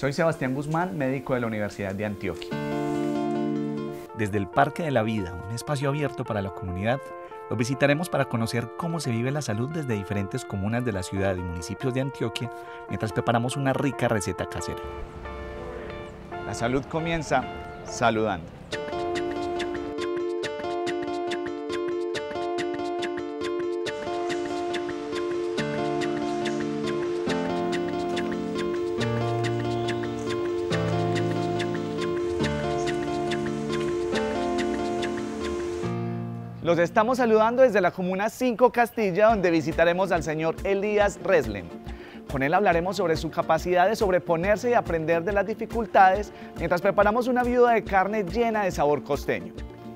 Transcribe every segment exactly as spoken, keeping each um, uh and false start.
Soy Sebastián Guzmán, médico de la Universidad de Antioquia. Desde el Parque de la Vida, un espacio abierto para la comunidad, los visitaremos para conocer cómo se vive la salud desde diferentes comunas de la ciudad y municipios de Antioquia, mientras preparamos una rica receta casera. La salud comienza saludando. Los estamos saludando desde la comuna cinco Castilla, donde visitaremos al señor Elías Reslen. Con él hablaremos sobre su capacidad de sobreponerse y aprender de las dificultades, mientras preparamos una viuda de carne llena de sabor costeño.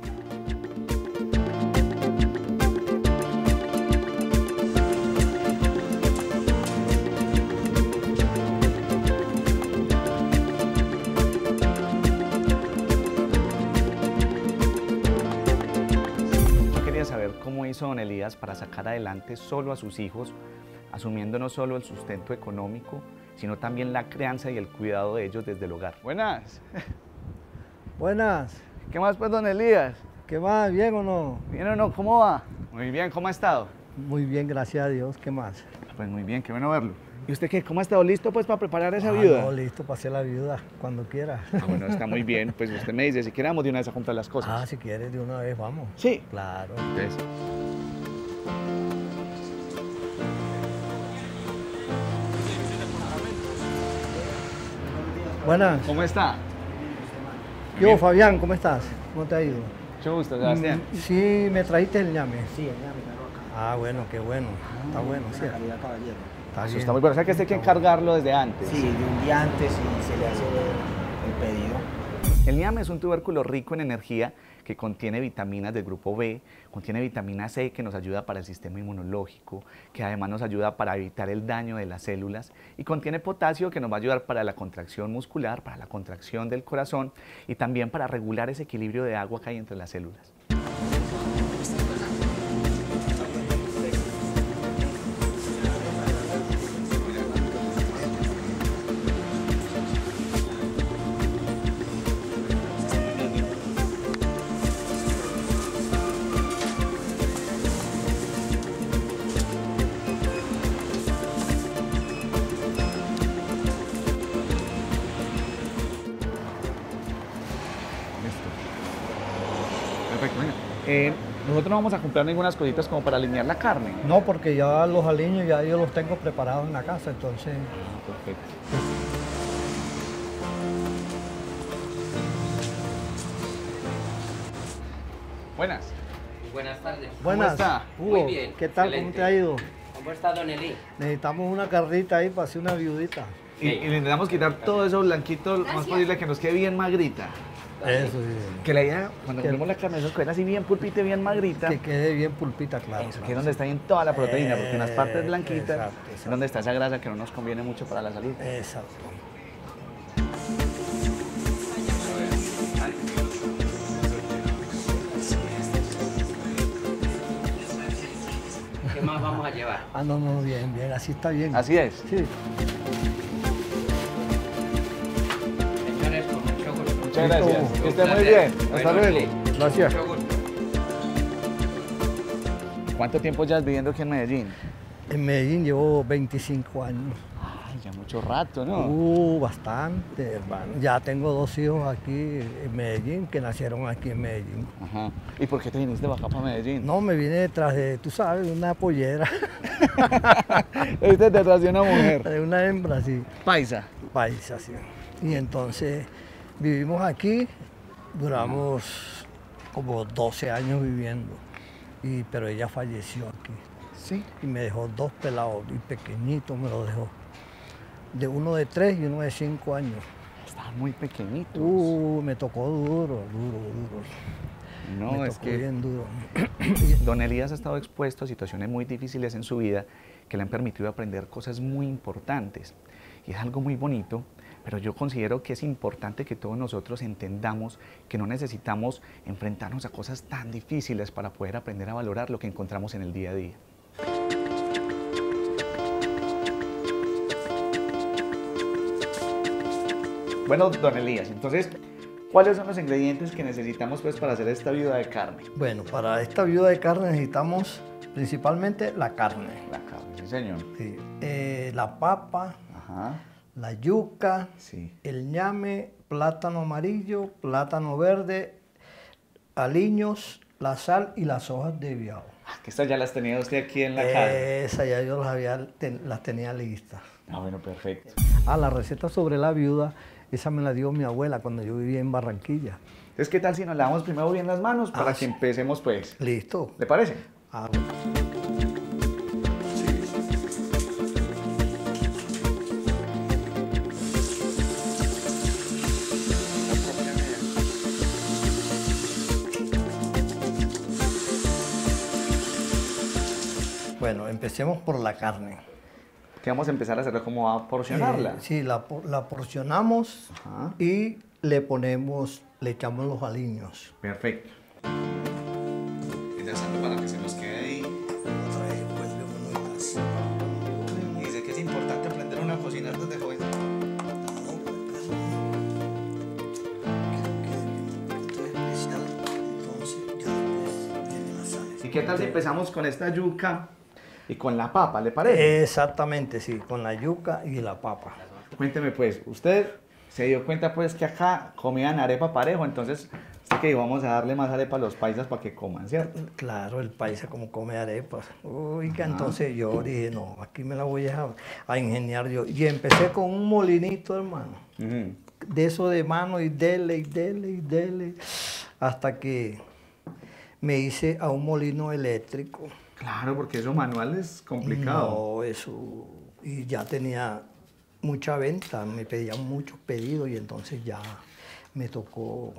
Saber cómo hizo don Elías para sacar adelante solo a sus hijos, asumiendo no solo el sustento económico, sino también la crianza y el cuidado de ellos desde el hogar. Buenas. Buenas. ¿Qué más pues, don Elías? ¿Qué más? ¿Bien o no? ¿Bien o no? ¿Cómo va? Muy bien, ¿cómo ha estado? Muy bien, gracias a Dios. ¿Qué más? Pues muy bien, qué bueno verlo. ¿Y usted qué? ¿Cómo ha estado? ¿Listo pues para preparar esa ah, viuda? No, listo para hacer la viuda, cuando quiera. Ah, bueno, está muy bien. Pues usted me dice, si queremos de una vez a comprar las cosas. Ah, si quieres de una vez, vamos. Sí. Claro. Entonces. Buenas. ¿Cómo está? Yo, Fabián, ¿cómo estás? ¿Cómo te ha ido? Mucho gusto, Sebastián. Mm, sí, me trajiste el ñame. Sí, el ñame, claro, acá. Ah, bueno, qué bueno. Está bueno, Una sí. calidad caballero. Está Eso bien. está muy bueno. O sea que este hay que encargarlo desde antes. Sí, de un día antes y se le hace el pedido. El ñame es un tubérculo rico en energía que contiene vitaminas del grupo B, contiene vitamina C que nos ayuda para el sistema inmunológico, que además nos ayuda para evitar el daño de las células, y contiene potasio que nos va a ayudar para la contracción muscular, para la contracción del corazón y también para regular ese equilibrio de agua que hay entre las células. Perfecto, venga. Eh, nosotros no vamos a comprar ninguna cositas como para alinear la carne. No, porque ya los aliños ya yo los tengo preparados en la casa, entonces. Ah, perfecto. Buenas. Buenas tardes. Buenas. está? Hugo, Muy bien, ¿qué tal? excelente. ¿Cómo te ha ido? ¿Cómo está, don Eli? Necesitamos una carrita ahí para hacer una viudita. Y, y le intentamos quitar todo eso blanquito lo más posible, que nos quede bien magrita. Eso sí. Que la idea, cuando Que- compremos la carne, eso queda así bien pulpita y bien magrita. Que quede bien pulpita, claro. Eso, que es donde está bien toda la proteína, porque en las partes Eh, blanquitas exacto, es exacto. donde está esa grasa que no nos conviene mucho para la salud. Exacto. ¿Qué más vamos a llevar? Ah, no, no, bien, bien, así está bien. Así es. Sí. Señores, con mucho gusto. Muchas Listo. gracias. Que Un esté muy placer. bien. Hasta Bueno, luego. Eli, Gracias. Mucho gusto. ¿Cuánto tiempo llevas viviendo aquí en Medellín? En Medellín llevo veinticinco años. Ay, ya mucho rato, ¿no? Uh, bastante, hermano. Ya tengo dos hijos aquí en Medellín, que nacieron aquí en Medellín. Ajá. ¿Y por qué te viniste para acá, para Medellín? No, me vine detrás de, tú sabes, una pollera, Viste detrás de una mujer. de una hembra, sí, Paisa. país, así. Y entonces vivimos aquí, duramos como doce años viviendo, y, pero ella falleció aquí. Sí. Y me dejó dos pelados, y pequeñitos me los dejó. De uno de tres y uno de cinco años. Estaban muy pequeñitos. Uh, me tocó duro, duro, duro. no, me es tocó que bien duro. don Elías ha estado expuesto a situaciones muy difíciles en su vida que le han permitido aprender cosas muy importantes. Y es algo muy bonito, pero yo considero que es importante que todos nosotros entendamos que no necesitamos enfrentarnos a cosas tan difíciles para poder aprender a valorar lo que encontramos en el día a día. Bueno, don Elías, entonces, ¿cuáles son los ingredientes que necesitamos pues para hacer esta viuda de carne? Bueno, para esta viuda de carne necesitamos principalmente la carne. La carne, sí señor. Sí. Eh, la papa, Ajá, la yuca, sí. el ñame, plátano amarillo, plátano verde, aliños, la sal y las hojas de biao. Ah, que estas ya las tenía usted aquí en la casa. Esas ya yo las, había, ten- las tenía listas. Ah, bueno, perfecto. Ah, la receta sobre la viuda, esa me la dio mi abuela cuando yo vivía en Barranquilla. Entonces, ¿qué tal si nos lavamos primero bien las manos para Ah, que sí. empecemos pues? ¿Listo? ¿Le parece? Ah, bueno. Bueno, empecemos por la carne. Que vamos a empezar a hacer cómo a porcionarla. Eh, sí, la, por- la porcionamos Ajá. y le ponemos, le echamos los aliños. Perfecto. Interesante para que se nos quede ahí. Y dice que es importante aprender a cocinar desde joven. ¿Y qué tal si empezamos con esta yuca y con la papa, le parece? Exactamente, sí, con la yuca y la papa. Cuénteme pues, usted se dio cuenta pues que acá comían arepa parejo, entonces usted que vamos a darle más arepa a los paisas para que coman, ¿cierto? Claro, el paisa como come arepas. Oiga, entonces yo dije, no, aquí me la voy a, a ingeniar yo. Y empecé con un molinito, hermano. Ujú. De eso de mano y dele, y dele, y dele. Hasta que me hice a un molino eléctrico. Claro, porque eso manual es complicado. No, eso. Y ya tenía mucha venta, me pedían muchos pedidos y entonces ya me tocó,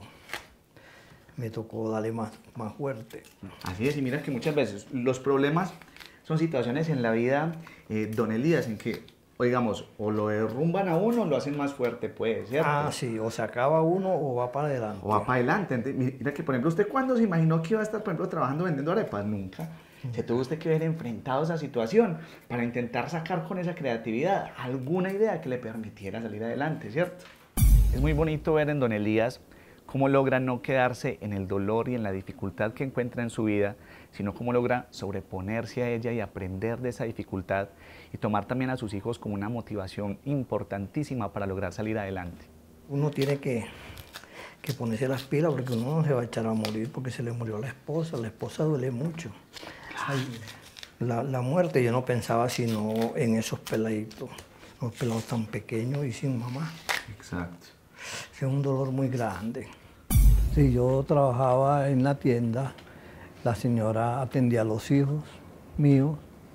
me tocó darle más, más fuerte. Así es, y mira que muchas veces los problemas son situaciones en la vida, eh, don Elías, en que, digamos, o lo derrumban a uno o lo hacen más fuerte, pues, ¿cierto? Ah, sí, o se acaba uno o va para adelante. O va para adelante. Ente- Mira que, por ejemplo, ¿usted cuándo se imaginó que iba a estar, por ejemplo, trabajando vendiendo arepas? Nunca. Se tuvo usted que ver enfrentado a esa situación para intentar sacar con esa creatividad alguna idea que le permitiera salir adelante, ¿cierto? Es muy bonito ver en don Elías cómo logra no quedarse en el dolor y en la dificultad que encuentra en su vida, sino cómo logra sobreponerse a ella y aprender de esa dificultad y tomar también a sus hijos como una motivación importantísima para lograr salir adelante. Uno tiene que, que ponerse las pilas porque uno no se va a echar a morir porque se le murió la esposa. La esposa duele mucho. Ay, la, la muerte yo no pensaba sino en esos peladitos, los pelados tan pequeños y sin mamá. Exacto. Es un dolor muy grande. Sí, yo trabajaba en la tienda, la señora atendía a los hijos míos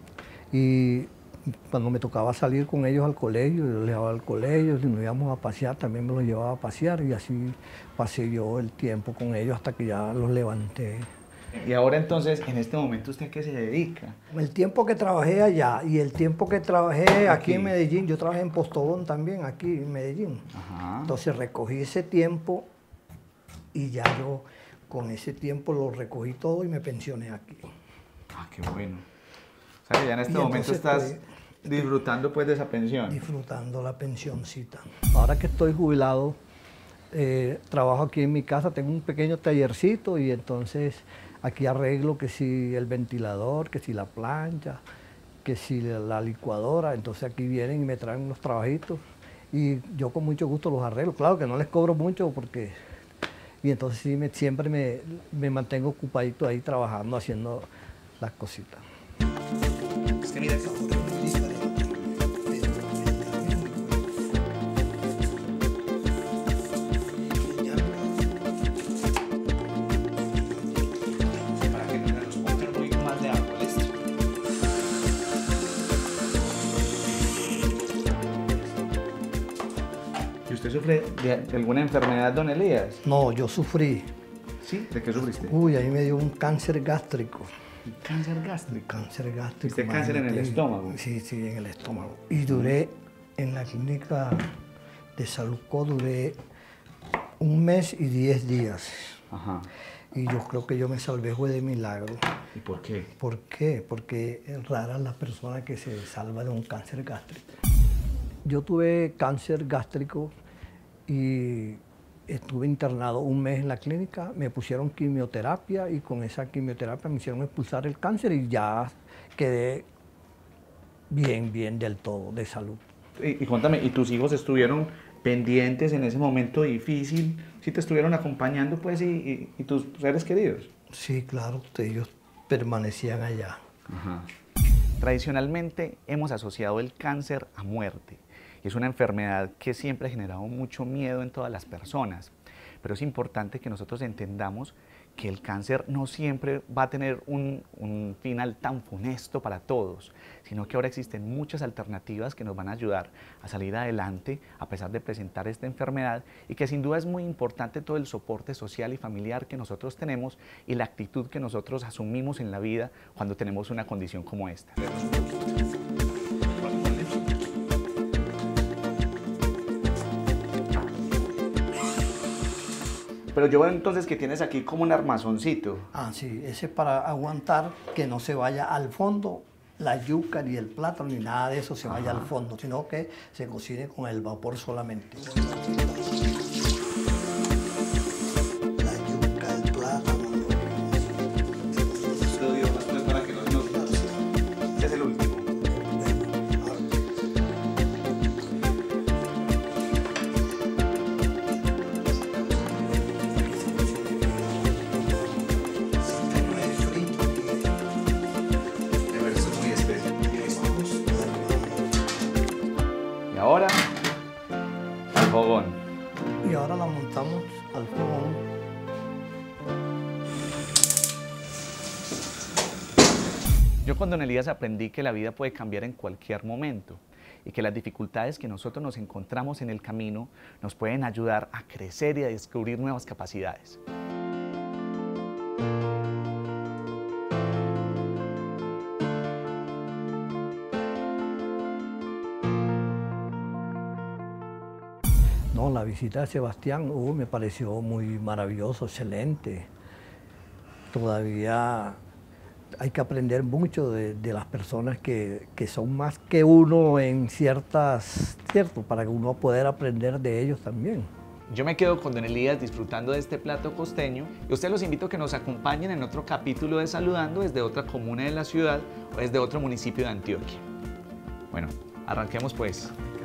y cuando me tocaba salir con ellos al colegio, yo los llevaba al colegio, si nos íbamos a pasear también me los llevaba a pasear y así pasé yo el tiempo con ellos hasta que ya los levanté. Y ahora entonces, en este momento, ¿usted a qué se dedica? El tiempo que trabajé allá y el tiempo que trabajé aquí, Aquí. en Medellín, yo trabajé en Postobón también, aquí en Medellín. Ajá. Entonces recogí ese tiempo y ya yo con ese tiempo lo recogí todo y me pensioné aquí. Ah, qué bueno. O sea que ya en este Y momento entonces estás estoy- disfrutando pues de esa pensión. Disfrutando la pensioncita. Ahora que estoy jubilado, eh, trabajo aquí en mi casa, tengo un pequeño tallercito y entonces aquí arreglo que si el ventilador, que si la plancha, que si la, la licuadora, entonces aquí vienen y me traen unos trabajitos y yo con mucho gusto los arreglo. Claro que no les cobro mucho porque... Y entonces sí, me, siempre me, me mantengo ocupadito ahí trabajando, haciendo las cositas. Es que mira, para que nos pongan un poquito más de agua, ¿listo? ¿Y usted sufre de, de alguna enfermedad, don Elías? No, yo sufrí. ¿Sí? ¿De qué sufriste? Uy, a mí me dio un cáncer gástrico. Cáncer gástrico. Cáncer gástrico. ¿Viste cáncer en el imagínate. estómago? Sí, sí, en el estómago. Y duré en la clínica de Salucó, duré un mes y diez días. Ajá. Y yo creo que yo me salvé fue de milagro. ¿Y por qué? ¿Por qué? Porque es rara la persona que se salva de un cáncer gástrico. Yo tuve cáncer gástrico y estuve internado un mes en la clínica, me pusieron quimioterapia y con esa quimioterapia me hicieron expulsar el cáncer y ya quedé bien, bien del todo de salud. Y, y cuéntame, ¿y tus hijos estuvieron pendientes en ese momento difícil? ¿Sí te estuvieron acompañando, pues, y, y, y tus seres queridos? Sí, claro, ellos permanecían allá. Ajá. Tradicionalmente hemos asociado el cáncer a muerte. Y es una enfermedad que siempre ha generado mucho miedo en todas las personas. Pero es importante que nosotros entendamos que el cáncer no siempre va a tener un, un final tan funesto para todos, sino que ahora existen muchas alternativas que nos van a ayudar a salir adelante a pesar de presentar esta enfermedad, y que sin duda es muy importante todo el soporte social y familiar que nosotros tenemos y la actitud que nosotros asumimos en la vida cuando tenemos una condición como esta. Pero yo veo entonces que tienes aquí como un armazoncito. Ah, sí, ese es para aguantar que no se vaya al fondo la yuca ni el plátano ni nada de eso se vaya Ajá. al fondo, sino que se cocine con el vapor solamente. La yuca, el plátano. Esto dio más pues para que no nos... Este es el último. Ahora al fogón. Y ahora la montamos al fogón. Yo con don Elías aprendí que la vida puede cambiar en cualquier momento y que las dificultades que nosotros nos encontramos en el camino nos pueden ayudar a crecer y a descubrir nuevas capacidades. No, la visita de Sebastián uh, me pareció muy maravilloso, excelente. Todavía hay que aprender mucho de, de las personas que, que son más que uno en ciertas, cierto, para que uno pueda aprender de ellos también. Yo me quedo con don Elías disfrutando de este plato costeño y a ustedes los invito a que nos acompañen en otro capítulo de Saludando desde otra comuna de la ciudad o desde otro municipio de Antioquia. Bueno, arranquemos pues.